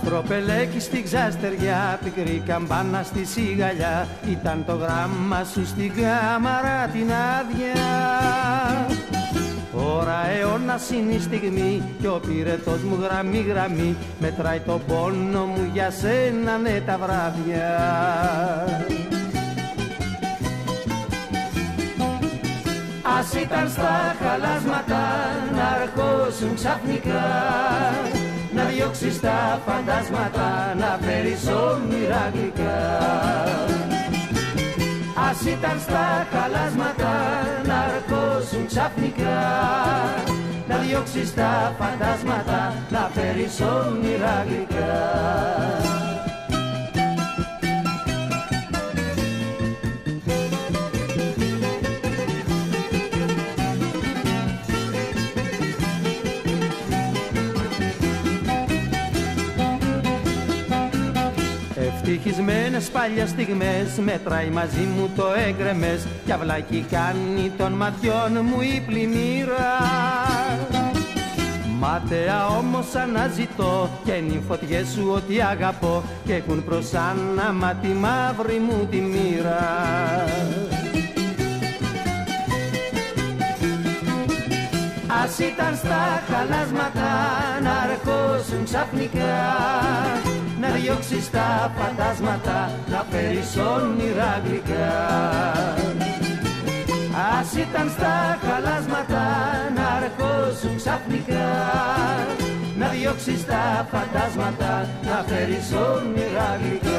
Αστροπελέκι στη ξαστεριά, πικρή καμπάνα στη σιγαλιά, ήταν το γράμμα σου στην κάμαρα την άδεια. Ώρα αιώνας είναι η στιγμή κι ο πυρετός μου γραμμή γραμμή μετράει τον πόνο μου για σένα, ναι, τα βράδια. Ας ήταν στα χαλάσματα να αρχώσουν ξαφνικά, να διώξεις τα φαντάσματα, να φέρεις όνειρα γλυκά. Ας ήταν στα χαλάσματα να αρχώσουν ξαφνικά, να διώξεις τα φαντάσματα, να φέρεις όνειρα γλυκά. Ευτυχισμένες παλιές στιγμές μετράει μαζί μου το έγκρεμες κι αυλάκι κάνει των ματιών μου η πλημμύρα. Μάταια όμως αναζητώ και είναι οι φωτιές σου ότι αγαπώ και έχουν προς άναμα τη μαύρη μου τη μοίρα. Ας ήταν στα χαλάσματα να αρχώσουν ξαφνικά, να διώξεις τα φαντάσματα, να φέρεις όνειρα γλυκά. Ας ήταν στα χαλάσματα να αρχώσουν ξαφνικά, να διώξεις τα φαντάσματα, να φέρεις όνειρα γλυκά.